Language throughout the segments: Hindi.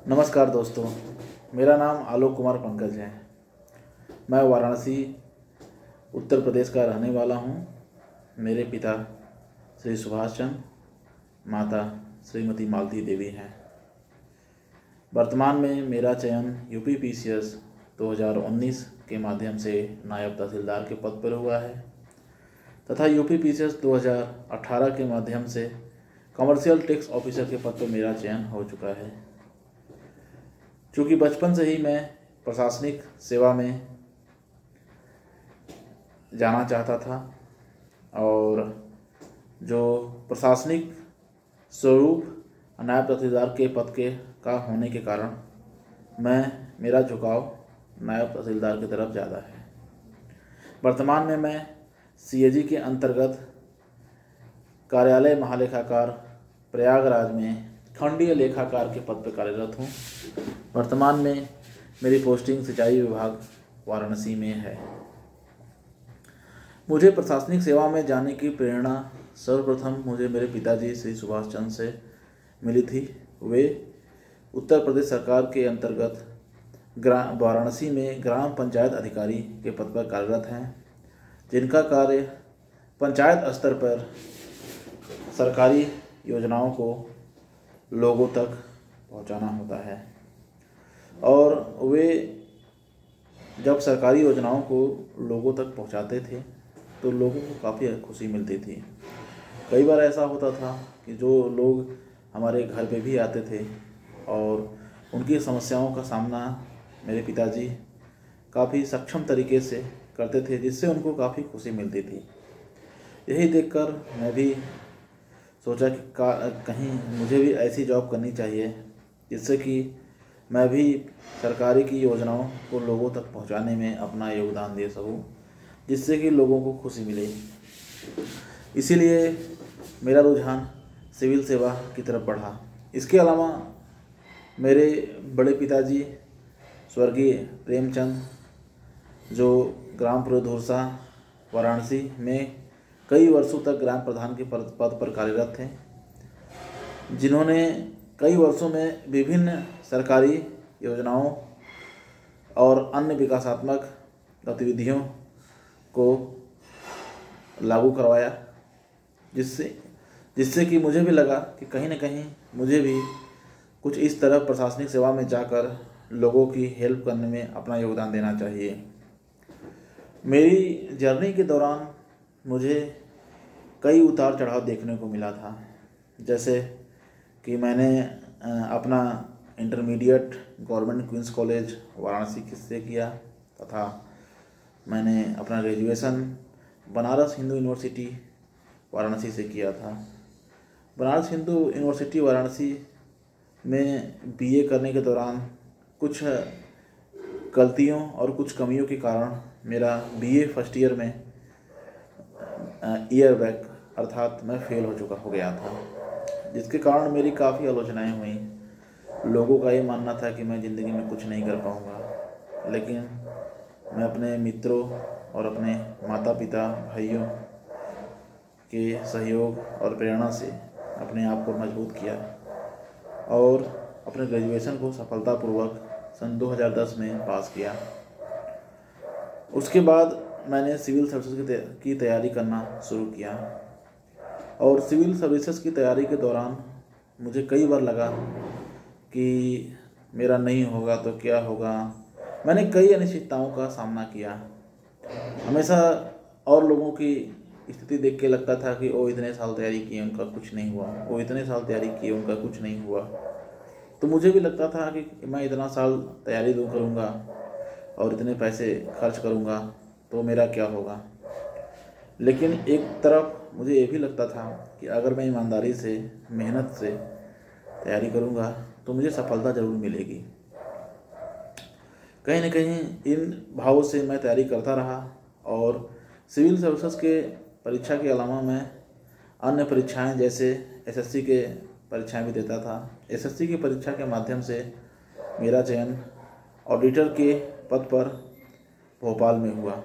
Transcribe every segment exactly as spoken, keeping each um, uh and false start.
नमस्कार दोस्तों, मेरा नाम आलोक कुमार पंकज है। मैं वाराणसी उत्तर प्रदेश का रहने वाला हूँ। मेरे पिता श्री सुभाष चंद्र, माता श्रीमती मालती देवी हैं। वर्तमान में मेरा चयन यूपी पीसीएस दो हज़ार उन्नीस के माध्यम से नायब तहसीलदार के पद पर हुआ है तथा यूपी पीसीएस दो हज़ार अठारह के माध्यम से कमर्शियल टैक्स ऑफिसर के पद पर मेरा चयन हो चुका है। चूँकि बचपन से ही मैं प्रशासनिक सेवा में जाना चाहता था और जो प्रशासनिक स्वरूप नायब तहसीलदार के पद के का होने के कारण मैं मेरा झुकाव नायब तहसीलदार की तरफ ज़्यादा है। वर्तमान में मैं सीएजी के अंतर्गत कार्यालय महालेखाकार प्रयागराज में खंडीय लेखाकार के पद पर कार्यरत हूँ। वर्तमान में मेरी पोस्टिंग सिंचाई विभाग वाराणसी में है। मुझे प्रशासनिक सेवा में जाने की प्रेरणा सर्वप्रथम मुझे मेरे पिताजी श्री सुभाष चंद्र से मिली थी। वे उत्तर प्रदेश सरकार के अंतर्गत ग्राम वाराणसी में ग्राम पंचायत अधिकारी के पद पर कार्यरत हैं, जिनका कार्य पंचायत स्तर पर सरकारी योजनाओं को लोगों तक पहुंचाना होता है और वे जब सरकारी योजनाओं को लोगों तक पहुंचाते थे तो लोगों को काफ़ी खुशी मिलती थी। कई बार ऐसा होता था कि जो लोग हमारे घर पे भी आते थे और उनकी समस्याओं का सामना मेरे पिताजी काफ़ी सक्षम तरीके से करते थे, जिससे उनको काफ़ी खुशी मिलती थी। यही देखकर मैं भी सोचा कि का कहीं मुझे भी ऐसी जॉब करनी चाहिए जिससे कि मैं भी सरकारी की योजनाओं को लोगों तक पहुंचाने में अपना योगदान दे सकूं, जिससे कि लोगों को खुशी मिले। इसीलिए मेरा रुझान सिविल सेवा की तरफ बढ़ा। इसके अलावा मेरे बड़े पिताजी स्वर्गीय प्रेमचंद, जो ग्राम पुरोधुरसा वाराणसी में कई वर्षों तक ग्राम प्रधान के पद पर कार्यरत थे, जिन्होंने कई वर्षों में विभिन्न सरकारी योजनाओं और अन्य विकासात्मक गतिविधियों को लागू करवाया, जिससे जिससे कि मुझे भी लगा कि कहीं न कहीं मुझे भी कुछ इस तरह प्रशासनिक सेवा में जाकर लोगों की हेल्प करने में अपना योगदान देना चाहिए। मेरी जर्नी के दौरान मुझे कई उतार चढ़ाव देखने को मिला था। जैसे कि मैंने अपना intermediate Government Queen's College Varanasi से किया तथा मैंने अपना ग्रेजुएशन बनारस हिंदू यूनिवर्सिटी वाराणसी से किया था। बनारस हिंदू यूनिवर्सिटी वाराणसी में बीए करने के दौरान कुछ गलतियों और कुछ कमियों के कारण मेरा बीए फर्स्ट ईयर में ईयर बैक अर्थात मैं फेल हो चुका हो गया था, जिसके कारण मेरी काफ़ी आलोचनाएं हुई। लोगों का ये मानना था कि मैं ज़िंदगी में कुछ नहीं कर पाऊंगा, लेकिन मैं अपने मित्रों और अपने माता पिता भाइयों के सहयोग और प्रेरणा से अपने आप को मजबूत किया और अपने ग्रेजुएशन को सफलतापूर्वक सन दो हज़ार दस में पास किया। उसके बाद मैंने सिविल सर्विसेज की तैयारी करना शुरू किया और सिविल सर्विसेज की तैयारी के दौरान मुझे कई बार लगा कि मेरा नहीं होगा तो क्या होगा। मैंने कई अनिश्चितताओं का सामना किया। हमेशा और लोगों की स्थिति देख के लगता था कि वो इतने साल तैयारी किए उनका कुछ नहीं हुआ, वो इतने साल तैयारी किए उनका कुछ नहीं हुआ। तो मुझे भी लगता था कि मैं इतना साल तैयारी दूँ करूँगा और इतने पैसे खर्च करूँगा तो मेरा क्या होगा। लेकिन एक तरफ मुझे ये भी लगता था कि अगर मैं ईमानदारी से मेहनत से तैयारी करूँगा तो मुझे सफलता ज़रूर मिलेगी। कहीं न कहीं इन भावों से मैं तैयारी करता रहा और सिविल सर्विसेज के परीक्षा के अलावा मैं अन्य परीक्षाएं जैसे एसएससी के परीक्षाएं भी देता था। एसएससी की परीक्षा के माध्यम से मेरा चयन ऑडिटर के पद पर भोपाल में हुआ।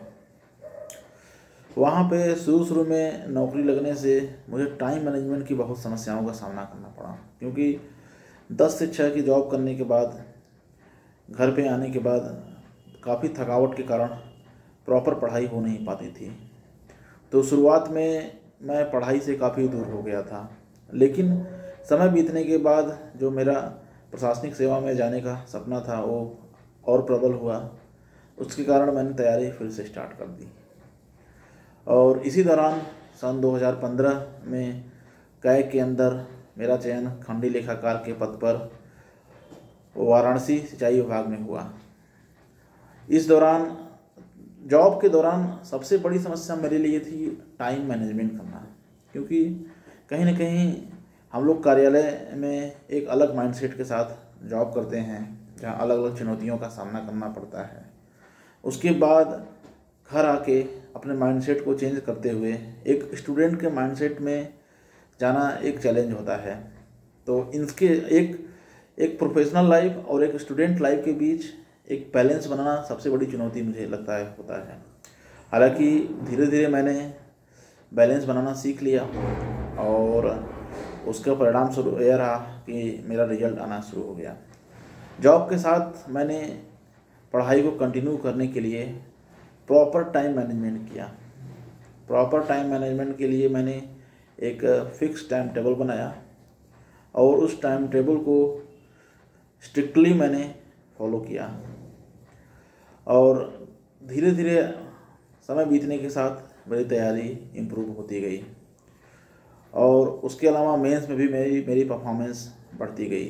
वहाँ पे शुरू शुरू में नौकरी लगने से मुझे टाइम मैनेजमेंट की बहुत समस्याओं का सामना करना पड़ा, क्योंकि दस से छः की जॉब करने के बाद घर पे आने के बाद काफ़ी थकावट के कारण प्रॉपर पढ़ाई हो नहीं पाती थी। तो शुरुआत में मैं पढ़ाई से काफ़ी दूर हो गया था, लेकिन समय बीतने के बाद जो मेरा प्रशासनिक सेवा में जाने का सपना था वो और प्रबल हुआ। उसके कारण मैंने तैयारी फिर से स्टार्ट कर दी और इसी दौरान सन दो हज़ार पंद्रह में कैग के अंदर मेरा चयन खंडी लेखाकार के पद पर वाराणसी सिंचाई विभाग में हुआ। इस दौरान जॉब के दौरान सबसे बड़ी समस्या मेरे लिए थी टाइम मैनेजमेंट करना, क्योंकि कहीं ना कहीं हम लोग कार्यालय में एक अलग माइंडसेट के साथ जॉब करते हैं जहां अलग अलग चुनौतियों का सामना करना पड़ता है। उसके बाद घर आके अपने माइंडसेट को चेंज करते हुए एक स्टूडेंट के माइंडसेट में जाना एक चैलेंज होता है। तो इनके एक एक प्रोफेशनल लाइफ और एक स्टूडेंट लाइफ के बीच एक बैलेंस बनाना सबसे बड़ी चुनौती मुझे लगता है होता है। हालांकि धीरे धीरे मैंने बैलेंस बनाना सीख लिया और उसका परिणाम शुरू यह रहा कि मेरा रिजल्ट आना शुरू हो गया। जॉब के साथ मैंने पढ़ाई को कंटिन्यू करने के लिए प्रॉपर टाइम मैनेजमेंट किया। प्रॉपर टाइम मैनेजमेंट के लिए मैंने एक फिक्स टाइम टेबल बनाया और उस टाइम टेबल को स्ट्रिक्टली मैंने फॉलो किया और धीरे धीरे समय बीतने के साथ मेरी तैयारी इम्प्रूव होती गई और उसके अलावा मेंस में भी मेरी मेरी परफॉर्मेंस बढ़ती गई।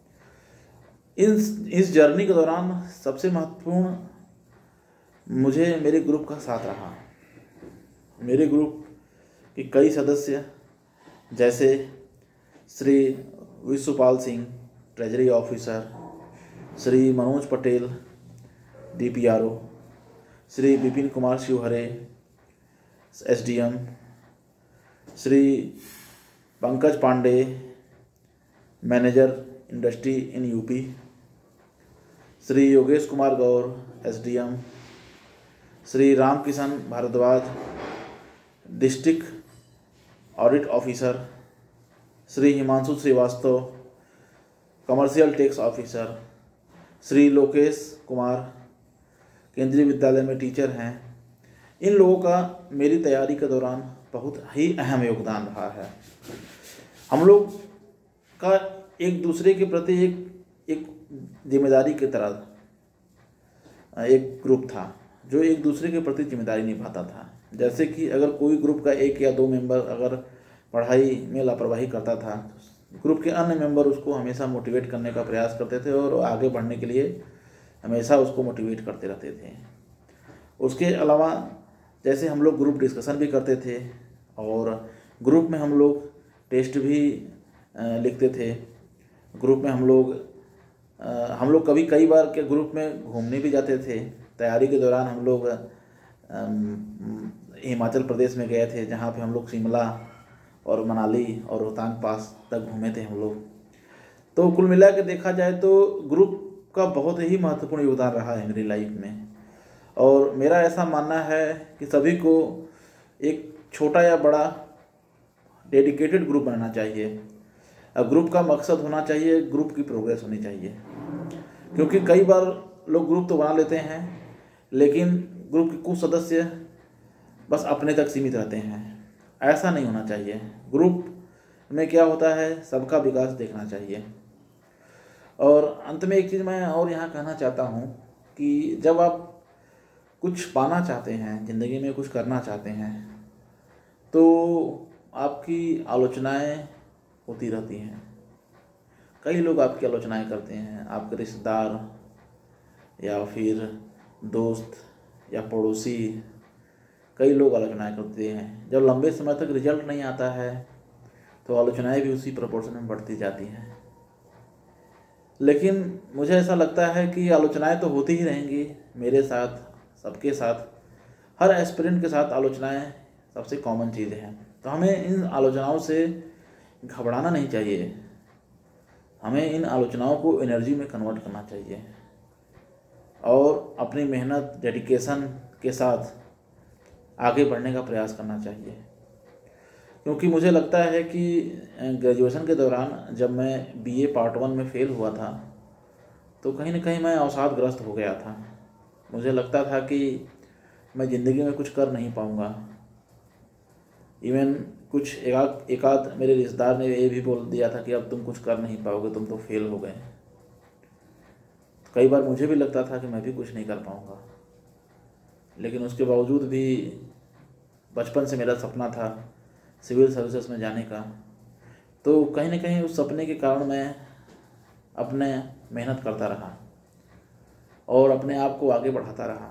इस इस जर्नी के दौरान सबसे महत्वपूर्ण मुझे मेरे ग्रुप का साथ रहा। मेरे ग्रुप के कई सदस्य जैसे Shri Vishwapal Singh treasury officer, Shri Manoj Patel D P R O, Shri Vipin Kumar Shivhare S D M, Shri Pankaj Pande manager industry in UP, Shri Yogesh Kumar Gaur S D M, Shri Ramkishan Bhardwaj district audit officer, Shri Himanshu Srivastava commercial tax officer, Shri Lokesh Kumar Kendriya Vidyalaya में टीचर हैं। इन लोगों का मेरी तैयारी के दौरान बहुत ही अहम योगदान रहा है। हम लोग का एक दूसरे के प्रति एक एक जिम्मेदारी की तरह एक ग्रुप था जो एक दूसरे के प्रति जिम्मेदारी निभाता था। जैसे कि अगर कोई ग्रुप का एक या दो मेंबर अगर पढ़ाई में लापरवाही करता था, ग्रुप के अन्य मेंबर उसको हमेशा मोटिवेट करने का प्रयास करते थे और आगे बढ़ने के लिए हमेशा उसको मोटिवेट करते रहते थे। उसके अलावा जैसे हम लोग ग्रुप डिस्कशन भी करते थे और ग्रुप में हम लोग टेस्ट भी लिखते थे। ग्रुप में हम लोग हम लोग कभी कई बार के ग्रुप में घूमने भी जाते थे। तैयारी के दौरान हम लोग हिमाचल प्रदेश में गए थे जहाँ पे हम लोग शिमला और मनाली और रोहतांग पास तक घूमे थे हम लोग। तो कुल मिला के देखा जाए तो ग्रुप का बहुत ही महत्वपूर्ण योगदान रहा है मेरी लाइफ में और मेरा ऐसा मानना है कि सभी को एक छोटा या बड़ा डेडिकेटेड ग्रुप बनाना चाहिए। ग्रुप का मकसद होना चाहिए ग्रुप की प्रोग्रेस होनी चाहिए, क्योंकि कई बार लोग ग्रुप तो बना लेते हैं लेकिन ग्रुप के कुछ सदस्य बस अपने तक सीमित रहते हैं। ऐसा नहीं होना चाहिए। ग्रुप में क्या होता है, सबका विकास देखना चाहिए। और अंत में एक चीज़ मैं और यहाँ कहना चाहता हूँ कि जब आप कुछ पाना चाहते हैं, ज़िंदगी में कुछ करना चाहते हैं, तो आपकी आलोचनाएं होती रहती हैं। कई लोग आपकी आलोचनाएं करते हैं, आपके रिश्तेदार या फिर दोस्त या पड़ोसी, कई लोग आलोचनाएं करते हैं। जब लंबे समय तक रिजल्ट नहीं आता है तो आलोचनाएं भी उसी प्रोपोर्शन में बढ़ती जाती हैं। लेकिन मुझे ऐसा लगता है कि आलोचनाएं तो होती ही रहेंगी मेरे साथ, सबके साथ, हर एस्पिरेंट के साथ आलोचनाएं सबसे कॉमन चीज़ है। तो हमें इन आलोचनाओं से घबराना नहीं चाहिए। हमें इन आलोचनाओं को एनर्जी में कन्वर्ट करना चाहिए और अपनी मेहनत डेडिकेशन के साथ आगे बढ़ने का प्रयास करना चाहिए, क्योंकि मुझे लगता है कि ग्रेजुएशन के दौरान जब मैं बीए पार्ट वन में फ़ेल हुआ था तो कहीं ना कहीं मैं अवसादग्रस्त हो गया था। मुझे लगता था कि मैं ज़िंदगी में कुछ कर नहीं पाऊँगा। इवन कुछ एकाध एकाध मेरे रिश्तेदार ने ये भी बोल दिया था कि अब तुम कुछ कर नहीं पाओगे, तुम तो फेल हो गए। कई बार मुझे भी लगता था कि मैं भी कुछ नहीं कर पाऊँगा, लेकिन उसके बावजूद भी बचपन से मेरा सपना था सिविल सर्विसेज में जाने का। तो कहीं ना कहीं उस सपने के कारण मैं अपने मेहनत करता रहा और अपने आप को आगे बढ़ाता रहा।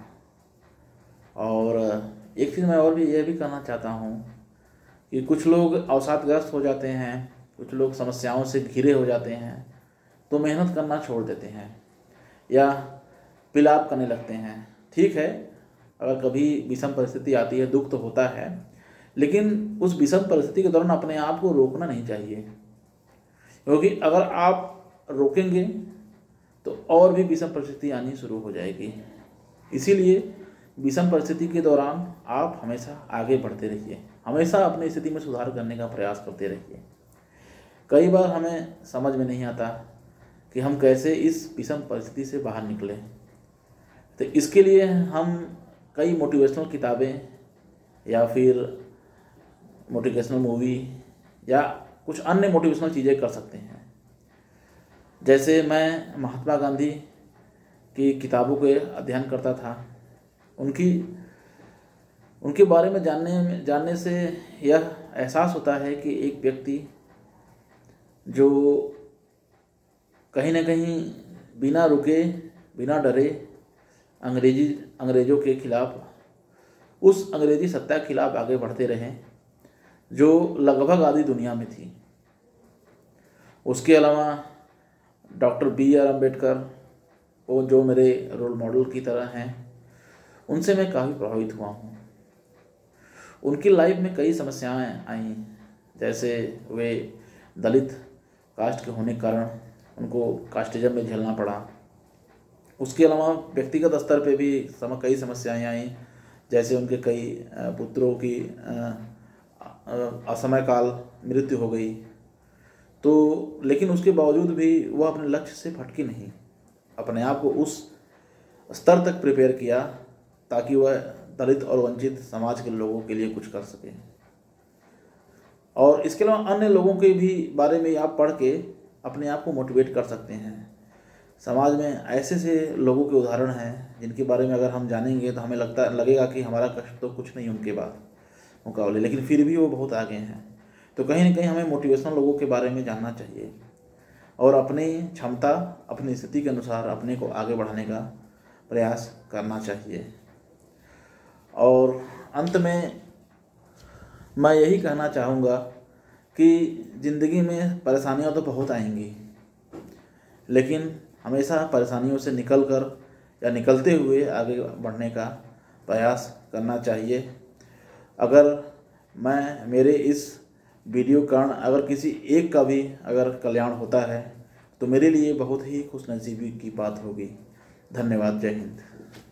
और एक चीज़ मैं और भी यह भी कहना चाहता हूँ कि कुछ लोग अवसादग्रस्त हो जाते हैं, कुछ लोग समस्याओं से घिरे हो जाते हैं तो मेहनत करना छोड़ देते हैं या पिलाप करने लगते हैं। ठीक है, अगर कभी विषम परिस्थिति आती है, दुख तो होता है, लेकिन उस विषम परिस्थिति के दौरान अपने आप को रोकना नहीं चाहिए, क्योंकि अगर आप रोकेंगे तो और भी विषम परिस्थिति आनी शुरू हो जाएगी। इसीलिए विषम परिस्थिति के दौरान आप हमेशा आगे बढ़ते रहिए, हमेशा अपनी स्थिति में सुधार करने का प्रयास करते रहिए। कई बार हमें समझ में नहीं आता कि हम कैसे इस विषम परिस्थिति से बाहर निकलें, तो इसके लिए हम कई मोटिवेशनल किताबें या फिर मोटिवेशनल मूवी या कुछ अन्य मोटिवेशनल चीज़ें कर सकते हैं। जैसे मैं महात्मा गांधी की किताबों के अध्ययन करता था, उनकी उनके बारे में जानने में जानने से यह एहसास होता है कि एक व्यक्ति जो कहीं ना कहीं बिना रुके, बिना डरे अंग्रेजी अंग्रेज़ों के खिलाफ, उस अंग्रेज़ी सत्ता के खिलाफ आगे बढ़ते रहे जो लगभग आधी दुनिया में थी। उसके अलावा डॉक्टर बी आर अम्बेडकर, वो जो मेरे रोल मॉडल की तरह हैं, उनसे मैं काफ़ी प्रभावित हुआ हूँ। उनकी लाइफ में कई समस्याएं आई, जैसे वे दलित कास्ट के होने के कारण उनको कास्टिज्म में झेलना पड़ा। उसके अलावा व्यक्तिगत स्तर पे भी सम कई समस्याएं आई, जैसे उनके कई पुत्रों की असमय काल मृत्यु हो गई। तो लेकिन उसके बावजूद भी वह अपने लक्ष्य से भटकी नहीं, अपने आप को उस स्तर तक प्रिपेयर किया ताकि वह दलित और वंचित समाज के लोगों के लिए कुछ कर सके। और इसके अलावा अन्य लोगों के भी बारे में आप पढ़ के अपने आप को मोटिवेट कर सकते हैं। समाज में ऐसे से लोगों के उदाहरण हैं जिनके बारे में अगर हम जानेंगे तो हमें लगता लगेगा कि हमारा कष्ट तो कुछ नहीं उनके बाद मुकाबले, लेकिन फिर भी वो बहुत आगे हैं। तो कहीं ना कहीं हमें मोटिवेशनल लोगों के बारे में जानना चाहिए और अपनी क्षमता, अपनी स्थिति के अनुसार अपने को आगे बढ़ाने का प्रयास करना चाहिए। और अंत में मैं यही कहना चाहूँगा कि ज़िंदगी में परेशानियाँ तो बहुत आएंगी, लेकिन हमेशा परेशानियों से निकलकर या निकलते हुए आगे बढ़ने का प्रयास करना चाहिए। अगर मैं मेरे इस वीडियो कारण अगर किसी एक का भी अगर कल्याण होता है तो मेरे लिए बहुत ही खुशनसीबी की बात होगी। धन्यवाद। जय हिंद।